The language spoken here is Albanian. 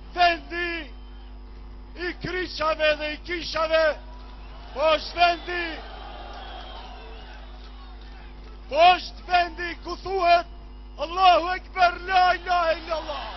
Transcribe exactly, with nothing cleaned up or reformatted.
vendi i krishave dhe i kishave, po është vendi, po është vendi ku thuhet Allahu Ekber, la ilaha illallah.